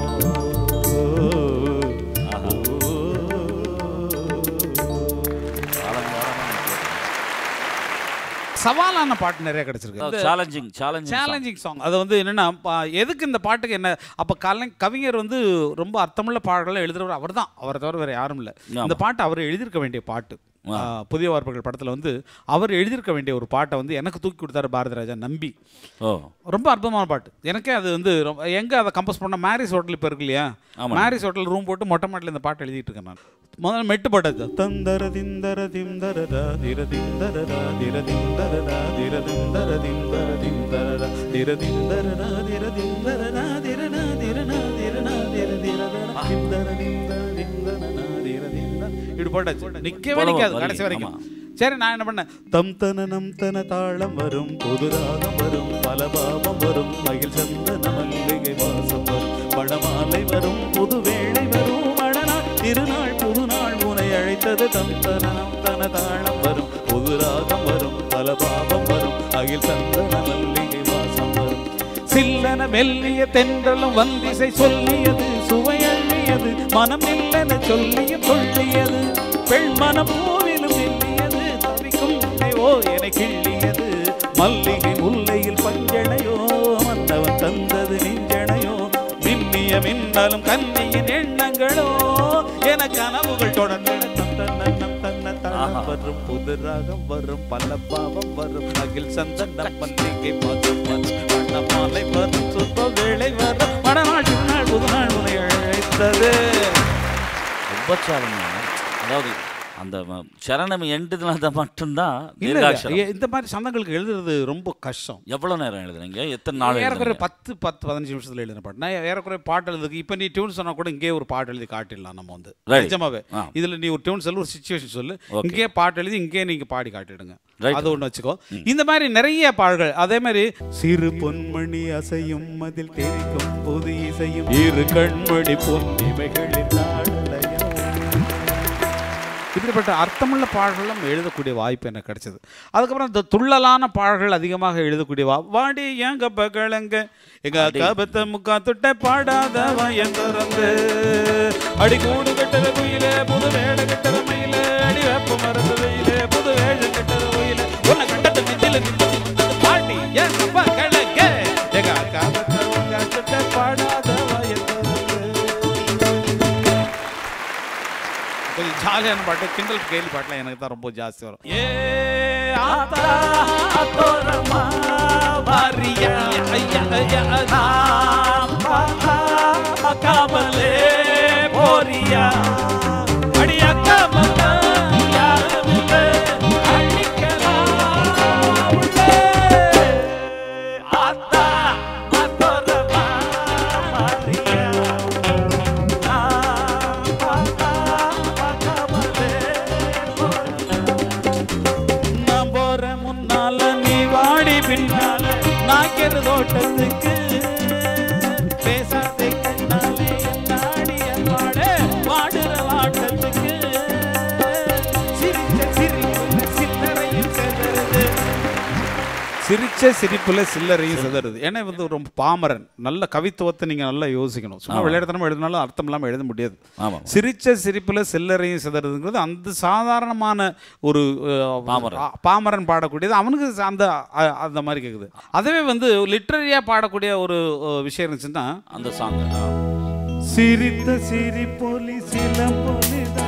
சவாலான பாட்டு நிறைய கிடைச்சிருக்கு. Challenging challenging challenging song. அது வந்து என்னென்னா, எதுக்கு இந்த பாட்டுக்கு என்ன, அப்போ கலை கவிஞர் வந்து ரொம்ப அர்த்தமுள்ள பாடல்களை எழுதுறவர் அவர் தான், அவரை தவிர வேறு யாரும் இல்லை. இந்த பாட்டு அவர் எழுதியிருக்க வேண்டிய பாட்டு. புதிய வார்ப்புகள் படத்தில் வந்து அவர் எழுதியிருக்க வேண்டிய ஒரு பாட்டை வந்து எனக்கு தூக்கி கொடுத்தாரு பாரதிராஜா நம்பி. ரொம்ப அற்புதமான பாட்டு. எனக்கே அது வந்து எங்கே அதை கம்போஸ் பண்ண, மேரிஸ் ஹோட்டல் இப்போ இருக்கு இல்லையா, மேரிஸ் ஹோட்டல் ரூம் போட்டு மொட்டை மாட்டில் இந்த பாட்டு எழுதிட்டு இருக்கேன் நான். முதல்ல மெட்டு பாட்டு தந்தர திந்தர திந்தரதா திர திந்தரதா திர திந்தரதா திர திந்தர திந்தர திந்தரதா திர திந்தரதா திர திந்தரதா திரனா திரனா திரனா திர திரதா திந்தர திந்தர திந்தரனா திர திந்தர இப்படி போட்டாச்சு. நிற்கவே நிற்காது கடைசி வரைக்கும். சரி, நான் என்ன பண்ணேன், தம் தன நம் தன தாளம் வரும், புது ராகம் வரும், பலபாவம் வரும், மகிழ் சந்தன மல்லிகை வாசம் வரும், படமாலை வரும், புது வேளை வரும், மடநாள் திருநாள் புதுநாள் உனை அழைத்தது, தம் தன நம் தன தாளம் வரும், புது ராகம் வரும், பலபாவம் வரும், மகிழ் சந்தன மல்லிகை வாசம் வரும், சில்லன மெல்லிய தென்றலும் வந்திசை சொல்லியது, சுவையள்ளியது, மனம் இல்லென சொல்லிய கொள்ளியது, பெண் மனம் பூவிலும் எண்ணியது, தவிக்கும் ஓ என கிள்ளியது, மல்லிகை முல்லையில் பஞ்சனையோ, மன்னவன் தந்தது நெஞ்சனையோ, மின்னிய மின்னலும் கன்னியின் எண்ணங்களோ, என கனவுகள் தொடர்ந்து நம் தன்ன தாளம் வரும், புது ராகம் வரும், பல பாவம் வரும், அகில் சந்தன மல்லிகை பாசம் வரும், வண்ணமாலை வரும், சுத்த வேளை வரும், மடநாள் திருநாள் புதுநாள் உனை அழைத்தது. ரொம்ப சேலஞ்சான, அதாவது அந்த சரணம் எண்டுதுனால மட்டும்தான். இந்த மாதிரி சந்தங்களுக்கு எழுதுறது ரொம்ப கஷ்டம். எவ்வளோ நேரம் எழுதுறீங்க, எத்தனை நாள்? ஏறக்குறைய பத்து பத்து பதினஞ்சு நிமிஷத்தில் எழுதின பாட்டு. நான் ஏறக்குறைய பாட்டு எழுதுக்கு இப்போ நீ டியூன் சொன்னால் கூட இங்கே ஒரு பாட்டு எழுதி காட்டிடலாம் நம்ம வந்து. நிஜமாவே இதில் நீ ஒரு டியூன் சொல்லு, ஒரு சிச்சுவேஷன் சொல்லு, இங்கே பாட்டு எழுதி இங்கே நீங்கள் பாடி காட்டிடுங்க, அது ஒன்று வச்சுக்கோ. இந்த மாதிரி நிறைய பாடல்கள். அதே மாதிரி சிறு பொன்மணி அசையும் அதில் தெரிக்கும் பொது இசையும், இரு கண்மணி பொன்னிமைகளில் நாடலையும், இப்படிப்பட்ட அர்த்தமுள்ள பாடல்களும் எழுதக்கூடிய வாய்ப்பு எனக்கு கிடைச்சது. அதுக்கப்புறம் இந்த துள்ளலான பாடல்கள் அதிகமாக எழுதக்கூடிய வா வாடி எங்க பகலங்க எங்க கபத்த முக்கா தொட்ட பாடாத வயந்தரந்து அடி கூடு கட்டத குயிலே புது வேட கட்டத மயில அடி வேப்ப மரத்து வெயிலே புது வேழ கட்டத கோயில உன்னை கட்டத நெஞ்சில நின்று பாடி எங்க பகலங்க எங்க கபத்த முக்கா தொட்ட பாடாத வயந்தரந்து கிண்டலான பாட்டு, கிண்டல் கேலி பாட்டுலாம் எனக்கு தான் ரொம்ப ஜாஸ்தி வரும். ஏ ஆத்தா தோரமா வாரியா ஐயா ஐயா நாம் காமலே போரியா அடியா காமலா யாருமே அடிக்கலாம் உள்ளே ஆத்தா தோரமா வாரியா நாம் காமலே நான் போற முன்னால நீ வாடி பின்னால நாக்கிற தோட்டத்துக்கு பேசாதே கண்ணாலே நாடிய வாட வாடுற வாட்டத்துக்கு சிரிச்ச சிரிப்புல சில்லறையும் செதறுது சிரிச்ச சிரிப்புல சில்லறையும் செதறுது. ஏன்னா வந்து ரொம்ப பாமரன், நல்ல கவித்துவத்தை நீங்க நல்லா யோசிக்கணும். சும்மா விளையாடுத்தனமா எழுதினாலும் அர்த்தம் இல்லாமல் எழுத முடியாது. சிரிச்ச சிரிப்புல சில்லறையும் செதறுதுங்கிறது அந்த சாதாரணமான ஒரு பாமரன் பாடக்கூடியது, அவனுக்கு அந்த அந்த மாதிரி கேட்குது. அதுவே வந்து லிட்ரரியா பாடக்கூடிய ஒரு விஷயம் இருந்துச்சுன்னா அந்த சாங் சிரித்த சிரிப்பொலி சிலம்பொலிதான்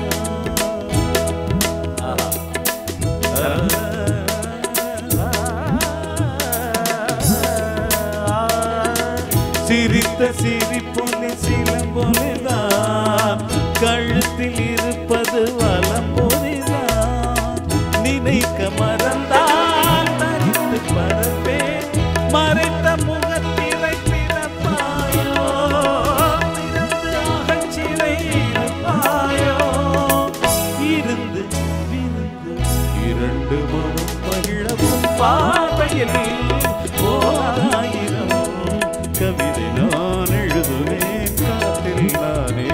சிரித்த சிரிப்பொலி சிலம்பொலிதான் கழுத்தில் இருப்பது வலம்பொலிதான் நினைக்க மறந்தான் தரித்து பரவே மறைத்த முகத்திரை பிறப்பாயோ இருந்து அகச்சிறை இருப்பாயோ இருந்து விருந்து இரண்டு மனம் மகிழவும் பார்வையில் ஓராயிரம் கவிதை நான் எழுதுவேன் காற்றில் நானே.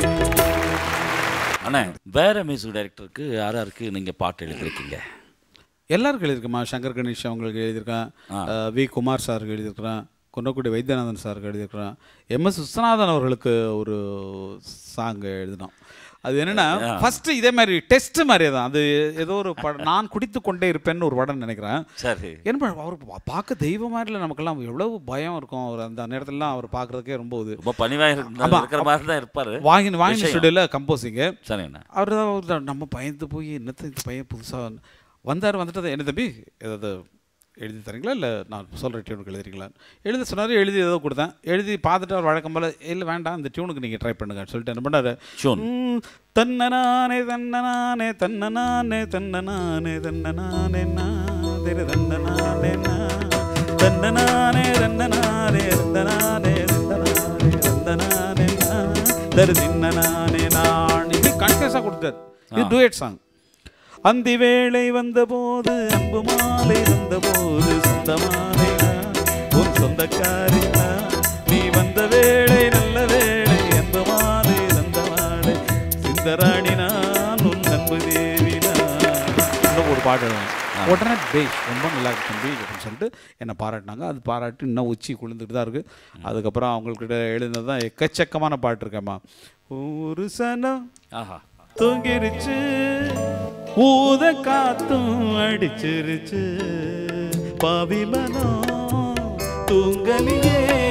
அண்ணா, வேற மியூசிக் டைரக்டருக்கு யாராருக்கு நீங்க பாட்டு எழுதிருக்கீங்க? எல்லாருக்கும் எழுதியிருக்கேம்மா. சங்கர் கணேஷ் அவங்களுக்கு எழுதியிருக்கேன், வி குமார் சாருக்கு எழுதியிருக்கிறேன், குன்னக்குடி வைத்தியநாதன் சாருக்கு எழுதியிருக்கிறேன், எம் எஸ் விஸ்வநாதன் அவர்களுக்கு ஒரு சாங் எழுதினோம். அது என்னன்னா ஃபர்ஸ்ட் இதே மாதிரி டெஸ்ட் மாதிரியே தான். அது ஏதோ ஒரு படம், நான் குடித்து கொண்டே இருப்பேன்னு ஒரு படம் நினைக்கிறேன். சரி, என்ன அவர் பார்க்க தெய்வம் மாதிரில நமக்கெல்லாம் எவ்வளவு பயம் இருக்கும். அவர் அந்த நேரத்துலலாம் அவர் பார்க்கறதுக்கே ரொம்ப ரொம்ப பணிவாக இருக்கிற மாதிரி தான் இருப்பார். வாங்கி வாங்கி ஸ்டுடியோவில் கம்போசிங்கு. சரிண்ணா, அவர் தான் நம்ம பயந்து போய் என்னத்த இந்த பையன் புதுசாக வந்தார். வந்துட்டு என்ன தம்பி ஏதாவது எழுதி தரீங்களா இல்லை நான் சொல்கிற டியூனுக்கு எழுதுறீங்களா எழுத சொன்னார். எழுதி ஏதோ கொடுத்தேன். எழுதி பார்த்துட்டு அவர் வழக்கம் போல் இல்லை வேண்டாம் இந்த டியூனுக்கு நீங்கள் ட்ரை பண்ணுங்கன்னு சொல்லிட்டு என்ன பண்ணார், தன்னனானே தன்னனானே தன்னனானே தன்னனானே தன்னனானே நாதிர தன்னனானே தன்னனானே தன்னனானே தன்னனானே தன்னனானே தன்னனானே தரு தின்னனானே நான் இப்படி கன்ஃபியூஸாக கொடுத்தார். இது டூயட் சாங். அந்தி வேளை வந்தபோது அன்பு மாலை வந்தபோது சொந்தமாலை உன் சொந்தக்காரினா நீ வந்த வேளை நல்ல வேளை அன்பு மாலை வந்த மாலை சிந்தராணி நான் உன் அன்பு தேவினா ஒரு பாட்டு. உடனே பேஷ் ரொம்ப நல்லா இருக்கு தம்பி அப்படின்னு சொல்லிட்டு என்னை பாராட்டினாங்க. அது பாராட்டி இன்னும் உச்சி குளிர்ந்துட்டு தான் இருக்குது. அதுக்கப்புறம் அவங்கக்கிட்ட எழுந்தது தான் எக்கச்சக்கமான பாட்டு இருக்கேம்மா. ஒரு சனம் ஆஹா தூங்கிருச்சு ஊத காத்தும் அடிச்சிருச்சு பாவிமனம் தூங்கலியே.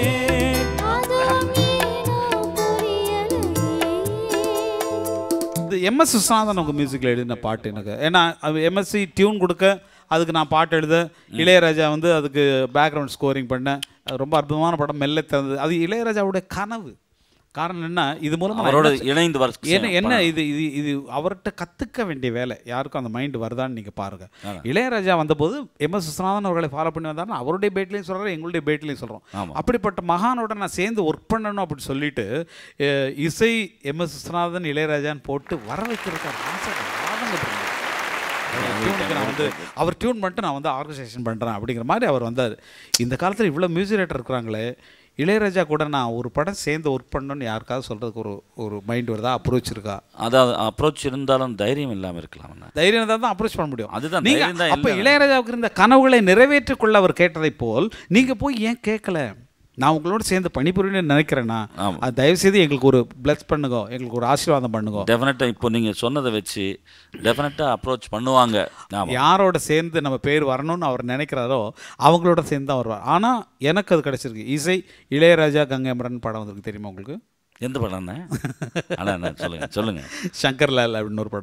இது எம் எஸ் விஸ்வநாதன் உங்கள் மியூசிக்கில் எழுதின பாட்டு எனக்கு. ஏன்னா எம்எஸ்சி டியூன் கொடுக்க, அதுக்கு நான் பாட்டு எழுத, இளையராஜா வந்து அதுக்கு பேக்ரவுண்ட் ஸ்கோரிங் பண்ணேன். ரொம்ப அற்புதமான படம் மெல்ல தந்தது. அது இளையராஜாவுடைய கனவு. காரணம் என்ன, இது மூலமாக அவரோட இணைந்து வர என்ன என்ன இது இது இது அவர்கிட்ட கற்றுக்க வேண்டிய வேலை. யாருக்கும் அந்த மைண்டு வருதான்னு நீங்கள் பாருங்கள். இளையராஜா வந்தபோது எம் எஸ் விஸ்வநாதன் அவர்களை ஃபாலோ பண்ணி வந்தாருன்னு அவருடைய பேட்லையும் சொல்கிறார், எங்களுடைய பேட்லையும் சொல்கிறோம். அப்படிப்பட்ட மகானோட நான் சேர்ந்து ஒர்க் பண்ணணும் அப்படின்னு சொல்லிட்டு இசை எம் எஸ் விஸ்வநாதன் இளையராஜான்னு போட்டு வர வைக்கிறதுக்கு ஆசை நான் வந்து அவர் டியூன் பண்ணிட்டு நான் வந்து ஆர்கனைசேஷன் பண்ணுறேன் அப்படிங்கிற மாதிரி அவர் வந்தார். இந்த காலத்தில் இவ்வளோ மியூசிக் டைரக்டர் இருக்கிறாங்களே, இளையராஜா கூட நான் ஒரு படம் சேர்ந்து ஒர்க் பண்ணணும்னு யாருக்காவது சொல்கிறதுக்கு ஒரு ஒரு மைண்ட் வருதா, அப்ரோச் இருக்கா? அதாவது அப்ரோச் இருந்தாலும் தைரியம் இல்லாமல் இருக்கலாம். தைரியம் இருந்தால் தான் அப்ரோச் பண்ண முடியும். அதுதான் நீங்கள் அப்போ இளையராஜாவுக்கு இருந்த கனவுகளை நிறைவேற்றிக்கொள்ள அவர் கேட்டதை போல் நீங்கள் போய் ஏன் கேட்கல? நான் உங்களோட சேர்ந்து பணிபுரியணும்னு நினைக்கிறேன்னா அது தயவுசெய்து எங்களுக்கு ஒரு பிளஸ் பண்ணுங்க, எங்களுக்கு ஒரு ஆசீர்வாதம் பண்ணுங்க. டெஃபினட்டாக இப்போ நீங்கள் சொன்னதை வச்சு டெஃபினட்டாக அப்ரோச் பண்ணுவாங்க. யாரோட சேர்ந்து நம்ம பேர் வரணும்னு அவர் நினைக்கிறாரோ அவங்களோட சேர்ந்து தான் வருவார். ஆனால் எனக்கு அது கிடச்சிருக்கு. இசை இளையராஜா கங்கைமரன் படம் வந்திருக்கு, தெரியுமா உங்களுக்கு? எந்த படம்? சொல்லுங்க சொல்லுங்க. சங்கர்லால் அப்படின்னு ஒரு படம்.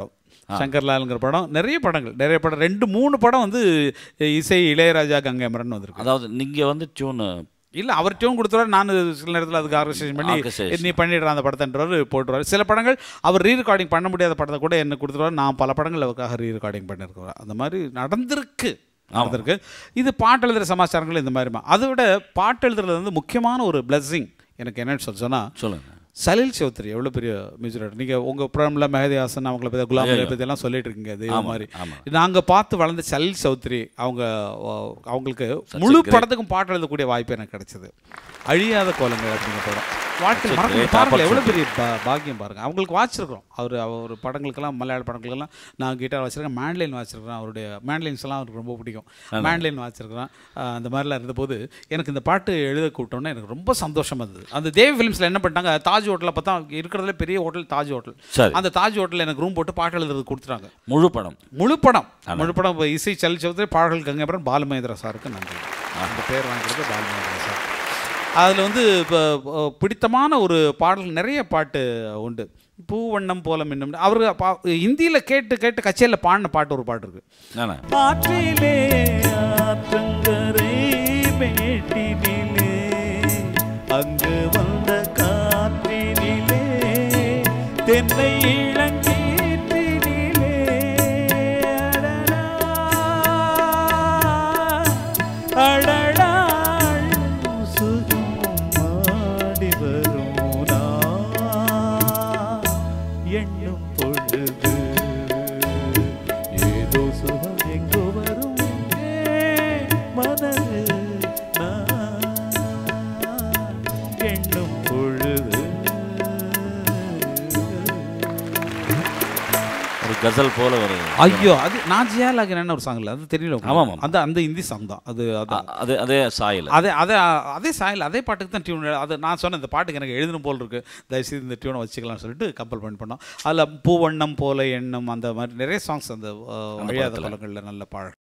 சங்கர்லால்ங்கிற படம், நிறைய படங்கள் நிறைய படம் ரெண்டு மூணு படம் வந்து இசை இளையராஜா கங்கை அமரன் வந்திருக்கு. அதாவது நீங்கள் வந்து டியூன் இல்லை அவர் டியூன் கொடுத்துருவாரு, நான் சில நேரத்தில் அதுக்கு ஆர்கனைசேஷன் பண்ணி நீ பண்ணிடுற அந்த படத்தைன்றவர் போட்டுருவார். சில படங்கள் அவர் ரீ ரெக்கார்டிங் பண்ண முடியாத படத்தை கூட என்ன கொடுத்துருவார், நான் பல படங்கள் அவருக்காக ரீ ரெக்கார்டிங் பண்ணியிருக்கிறேன். அந்த மாதிரி நடந்திருக்கு நடந்திருக்கு. இது பாட்டு எழுதுகிற சமாச்சாரங்கள் இந்த மாதிரிமா. அதை விட பாட்டு எழுதுறது வந்து முக்கியமான ஒரு பிளஸ்ஸிங் எனக்கு என்னன்னு சொல்லி சொன்னால், சொல்லுங்கள். சலில் சௌத்ரி எவ்வளோ பெரிய மியூசிக் டைரக்டர். நீங்கள் உங்கள் ப்ரோக்ராமில் மெஹதி ஹாசன் அவங்கள பற்றி குலாம் நபி பற்றி எல்லாம் சொல்லிட்டு இருக்கீங்க. அதே மாதிரி நாங்கள் பார்த்து வளர்ந்த சலில் சௌத்ரி அவங்க அவங்களுக்கு முழு படத்துக்கும் பாட்டு எழுதக்கூடிய வாய்ப்பு எனக்கு கிடைச்சது. அழியாத கோலங்கள் அப்படிங்கிற படம் வாழ்க்கை மறந்து பாருங்கள், எவ்வளோ பெரிய பாக்கியம் பாருங்கள். அவங்களுக்கு வாச்சிருக்கிறோம். அவர் அவர் படங்களுக்கெல்லாம் மலையாள படங்களுக்கெல்லாம் நான் கிட்டார் வச்சுருக்கேன், மேண்ட்லைன் வாச்சிருக்கிறேன். அவருடைய மேண்ட்லைன்ஸ் எல்லாம் அவருக்கு ரொம்ப பிடிக்கும். மேண்ட்லைன் வாச்சிருக்கிறேன். அந்த மாதிரிலாம் இருந்தபோது எனக்கு இந்த பாட்டு எழுத கூப்பிட்டோன்னே எனக்கு ரொம்ப சந்தோஷமாக இருந்தது. அந்த தேவ் ஃபிலிம்ஸில் என்ன பண்ணிட்டாங்க, தாஜ் ஹோட்டலில் பார்த்தா இருக்கிறதுல பெரிய ஹோட்டல் தாஜ் ஹோட்டல். அந்த தாஜ் ஹோட்டலில் எனக்கு ரூம் போட்டு பாட்டு எழுதுறது கொடுத்துட்டாங்க. முழு படம் முழு படம் முழு படம் இசை சலில் சௌத்ரி, பாடல்கள் கங்கை அமரன், பாலுமகேந்திரா சாருக்கு நன்றி. அந்த பேர் வாங்கிக்கிறது பாலுமகேந்திரா சார். அதில் வந்து இப்போ பிடித்தமான ஒரு பாடல் நிறைய பாட்டு உண்டு. பூவண்ணம் போல மின்னும் அவரு ஹிந்தியில் கேட்டு கேட்டு கச்சேரியில் பாடின பாட்டு ஒரு பாட்டு இருக்கு. ஆற்றிலே ஆற்றங்கரை மேட்டினிலே அங்கு வந்த காற்றினிலே தென்னை இளங்கீற்றினிலே அடடா எண்ணும் பொழுது ஏதோ சுகம் எங்கோ வரும் மனது எண்ணும் பொழுது. ஒரு கசல் போல ஒரு ஐயோ அது நான் ஜியாலாகிறேன்னு ஒரு சாங் இல்லை, அது தெரியல. ஆமாம் அந்த அந்த ஹிந்தி சாங் தான் அது. அது அதே சாயல் அதே அதே அதே சாயல் அதே பாட்டுக்கு தான் டியூன். அது நான் சொன்னேன் இந்த பாட்டுக்கு எனக்கு எழுதணும் போல் இருக்குது, தயவுசெய்து இந்த டியூனை வச்சுக்கலாம்னு சொல்லிட்டு கம்பல் பண்ணி பண்ணோம். அதில் பூவண்ணம் போல எண்ணம் அந்த மாதிரி நிறைய சாங்ஸ் அந்த அழியாத படங்களில் நல்ல பாடல்.